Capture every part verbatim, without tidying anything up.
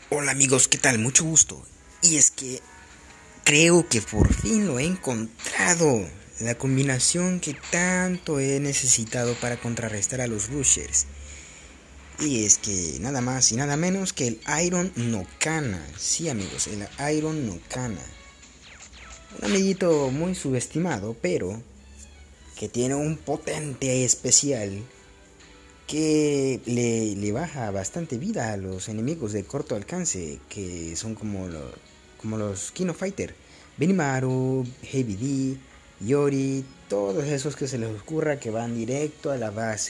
Hola amigos, ¿qué tal? Mucho gusto. Y es que creo que por fin lo he encontrado. La combinación que tanto he necesitado para contrarrestar a los rushers. Y es que nada más y nada menos que el Iron Nokana. Sí amigos, el Iron Nokana. Un amiguito muy subestimado, pero que tiene un potente especial que le, le baja bastante vida a los enemigos de corto alcance, que son como, lo, como los Kino Fighter, Benimaru, Heavy D, Yori, todos esos que se les ocurra que van directo a la base.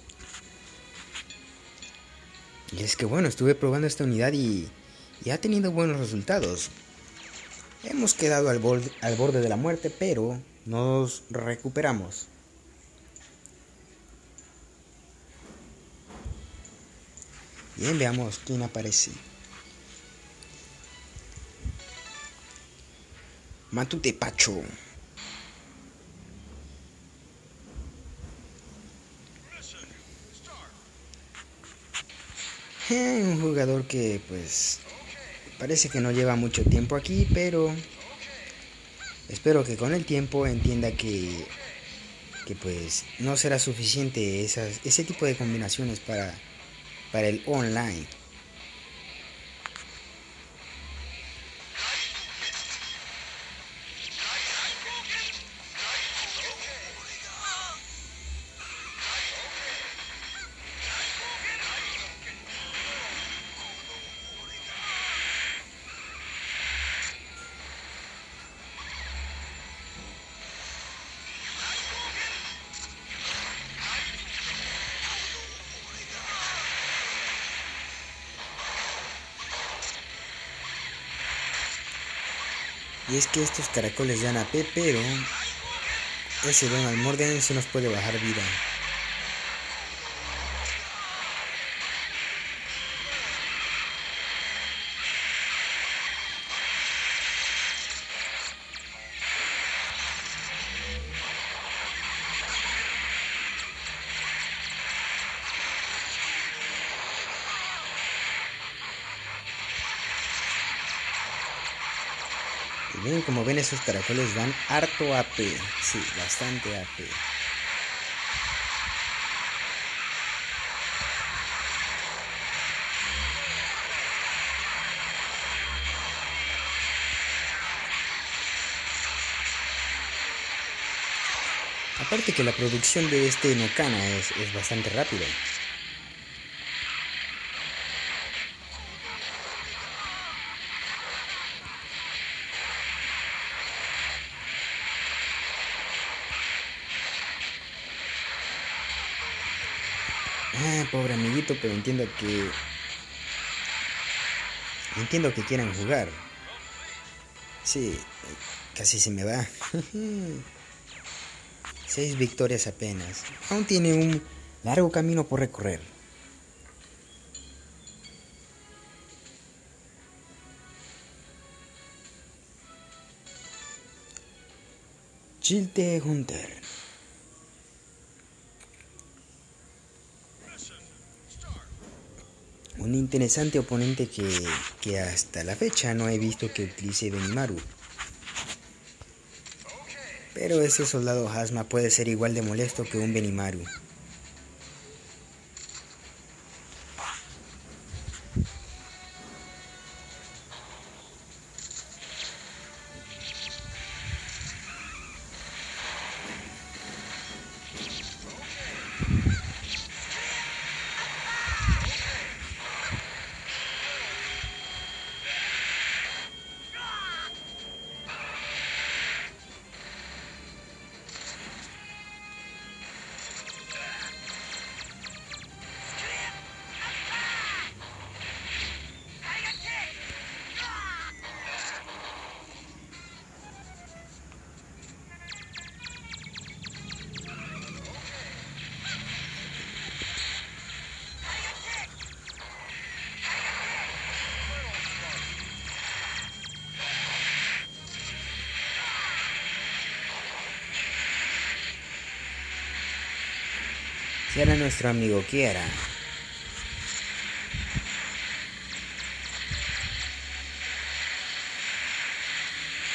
Y es que bueno, estuve probando esta unidad y, y ha tenido buenos resultados. Hemos quedado al borde, al borde de la muerte, pero nos recuperamos. Bien, veamos quién aparece. Matute Pacho. Eh, un jugador que pues parece que no lleva mucho tiempo aquí, pero espero que con el tiempo entienda que, que pues no será suficiente esas, ese tipo de combinaciones para, para el online. Y es que estos caracoles dan A P, pero ese Donald Morden se nos puede bajar vida. Y ven, como ven, esos caracoles dan harto A P. Sí, bastante A P. Aparte que la producción de este Nokana es, es bastante rápida. Ah, pobre amiguito, pero entiendo que... Entiendo que quieran jugar. Sí, casi se me va. Seis victorias apenas. Aún tiene un largo camino por recorrer. Chilte Hunter. Un interesante oponente que, que hasta la fecha no he visto que utilice Benimaru. Pero ese soldado Hazma puede ser igual de molesto que un Benimaru. Si era nuestro amigo Kiera.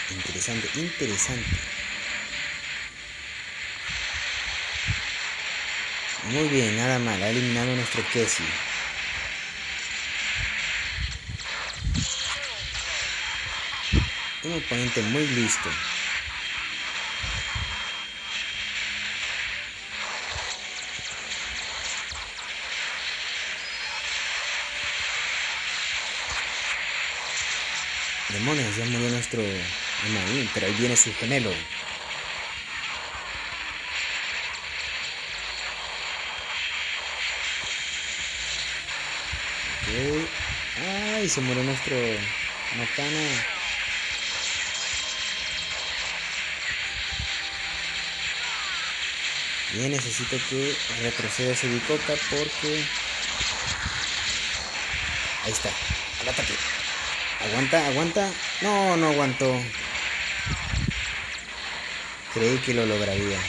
Interesante, interesante. Muy bien, nada mal. Ha eliminado nuestro Kessie. Un oponente muy listo. Demonios, ya murió nuestro Emain, pero ahí viene su gemelo. Okay. Ay, se murió nuestro Matana. Bien, necesito que retroceda ese Bikoka porque... Ahí está, al ataque. Aguanta, aguanta. No, no aguantó. Creí que lo lograría.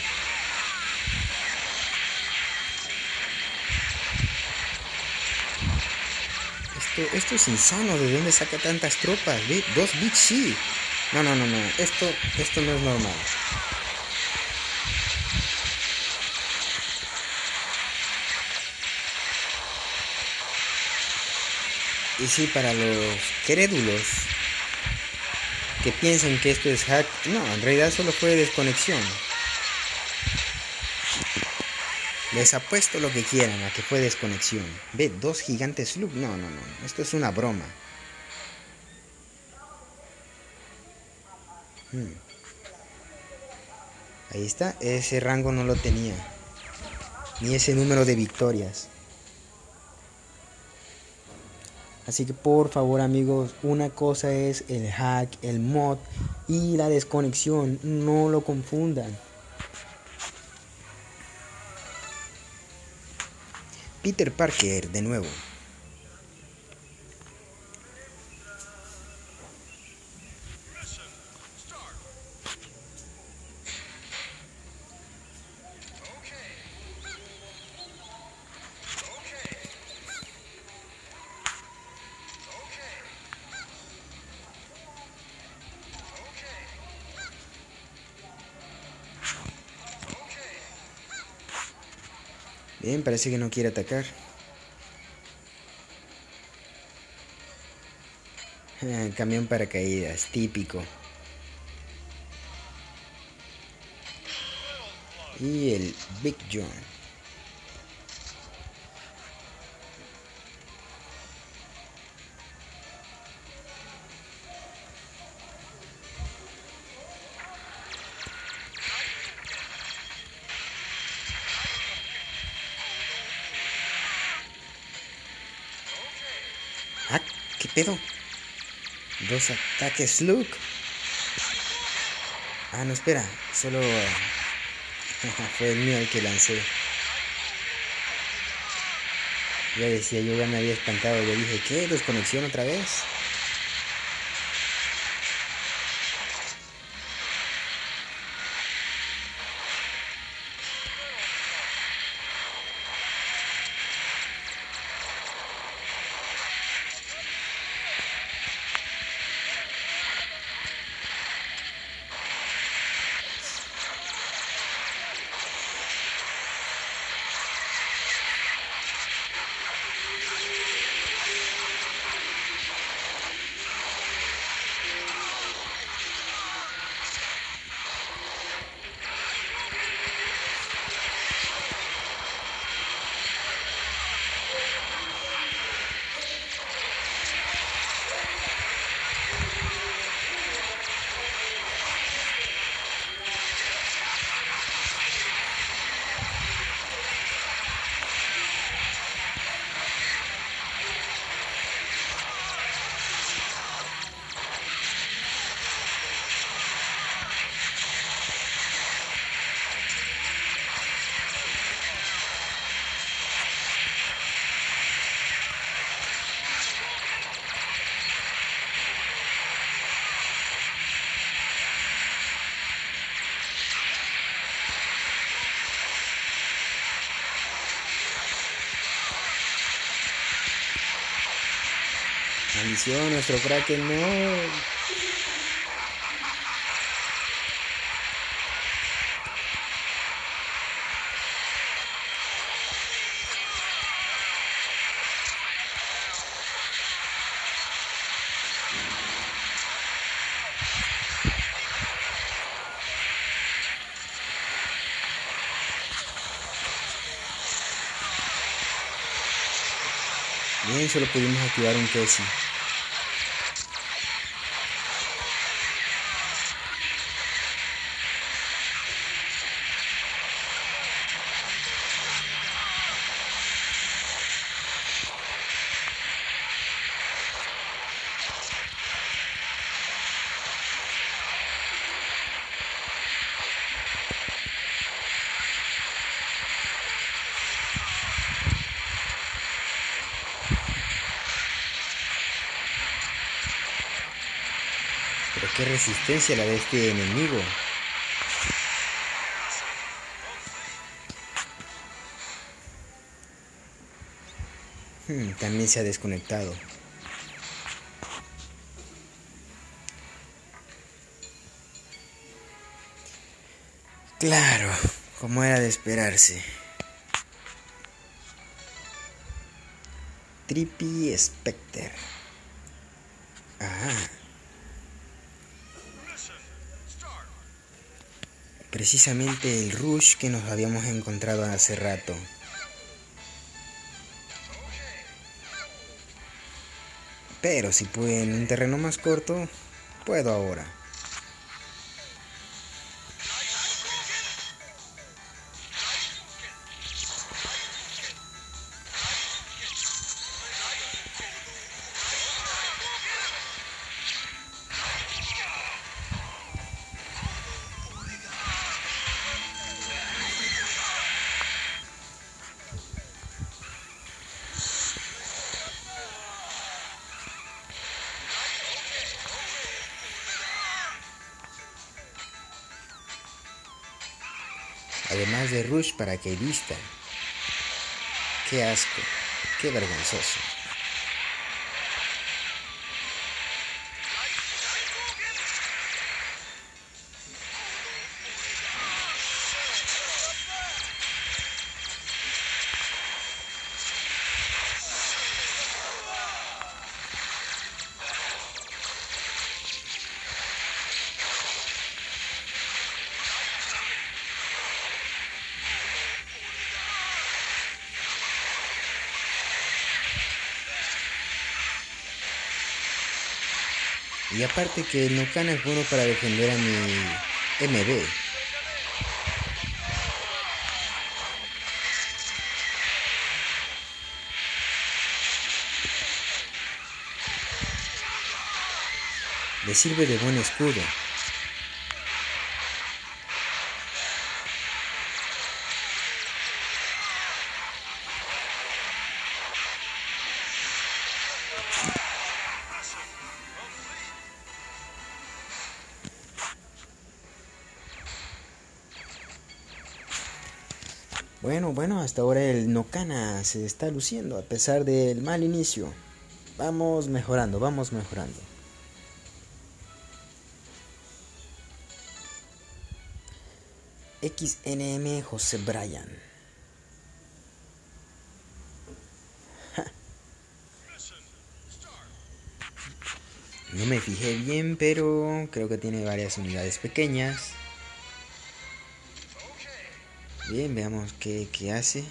Esto, esto es insano. ¿De dónde saca tantas tropas? ¿Ve? Dos Big C. No, no, no, no. Esto, esto no es normal. Y sí, para los crédulos que piensan que esto es hack, no, en realidad solo fue desconexión. Les apuesto lo que quieran a que fue desconexión. Ve, dos gigantes Slug. No, no, no, esto es una broma. Hmm. Ahí está, ese rango no lo tenía. Ni ese número de victorias. Así que por favor amigos, una cosa es el hack, el mod y la desconexión, no lo confundan. Peter Parker de nuevo. Bien, parece que no quiere atacar. Camión paracaídas, típico. Y el Big John. Ah, ¿qué pedo? Dos ataques Slug. Ah, no, espera. Solo fue el mío el que lancé. Ya decía, yo ya me había espantado. Yo dije, ¿qué? ¿Desconexión otra vez? Maldición, nuestro Kraken no. Bien, solo pudimos activar un Kessie. Pero qué resistencia la de este enemigo. Hmm, también se ha desconectado. Claro, como era de esperarse. Trippy Specter. Ah. Precisamente el rush que nos habíamos encontrado hace rato. Pero si pude en un terreno más corto, puedo ahora. Además de rush paracaidista. Qué asco, qué vergonzoso. Y aparte que el Nokana es bueno para defender a mi M B. Le sirve de buen escudo. Bueno, bueno, hasta ahora el Nokana se está luciendo a pesar del mal inicio. Vamos mejorando, vamos mejorando. X N M José Bryan. Ja. No me fijé bien, pero creo que tiene varias unidades pequeñas. Bien, veamos qué, qué hace.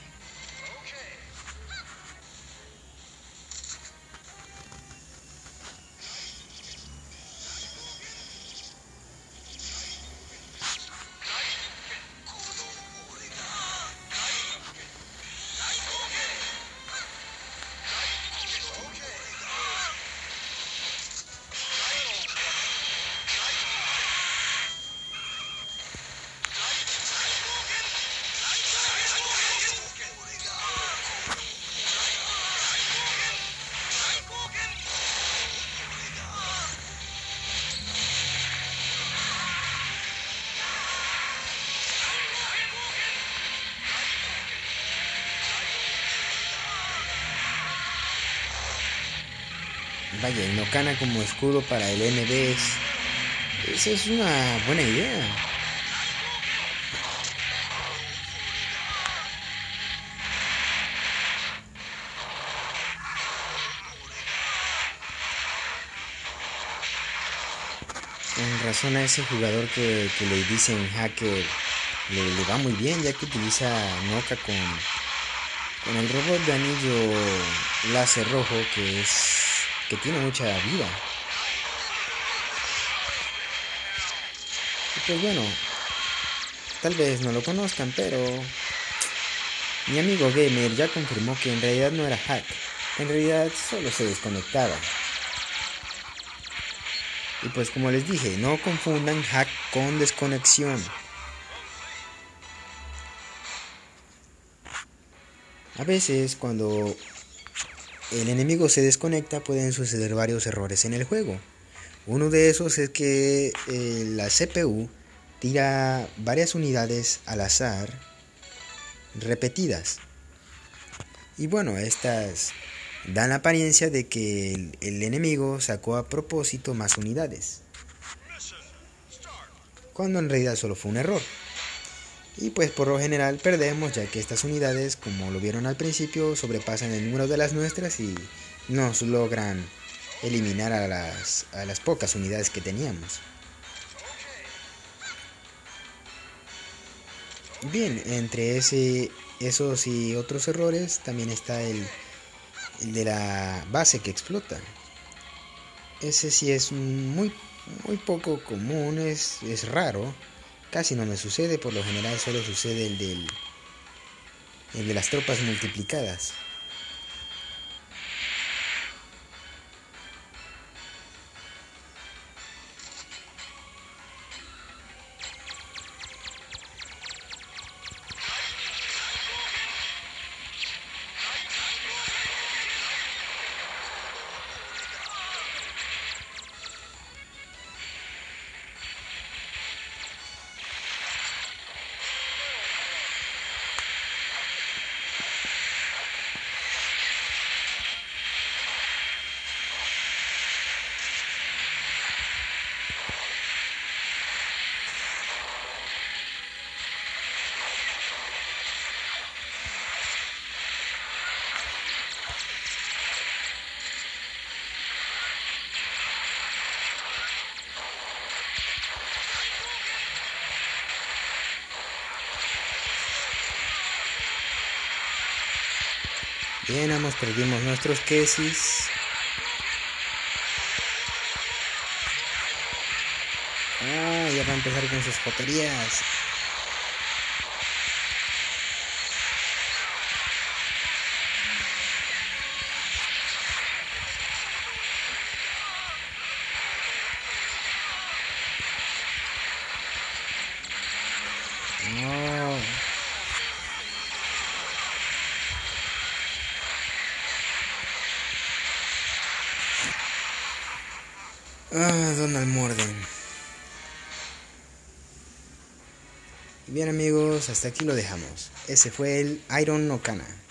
Vaya, el Nokana como escudo para el N B es... Esa es una buena idea. Con razón a ese jugador que, que le dicen hacker le, le va muy bien, ya que utiliza Noka con, Con el robot de anillo láser rojo que es que tiene mucha vida. Y pues bueno, tal vez no lo conozcan, pero mi amigo gamer ya confirmó que en realidad no era hack, en realidad solo se desconectaba. Y pues como les dije, no confundan hack con desconexión. A veces cuando el enemigo se desconecta pueden suceder varios errores en el juego. Uno de esos es que eh, la C P U tira varias unidades al azar repetidas. Y bueno, estas dan la apariencia de que el, el enemigo sacó a propósito más unidades, cuando en realidad solo fue un error. Y pues por lo general perdemos, ya que estas unidades, como lo vieron al principio, sobrepasan el número de las nuestras y nos logran eliminar a las, a las pocas unidades que teníamos. Bien, entre ese, esos y otros errores también está el, el de la base que explota. Ese sí es muy, muy poco común, es, es raro. Casi no me sucede, por lo general solo sucede el, del, el de las tropas multiplicadas. Bien, ambos perdimos nuestros quesis. Ah, ya va a empezar con sus joterías. No. Ah, Donald Morden. Bien amigos, hasta aquí lo dejamos. Ese fue el Iron Okana.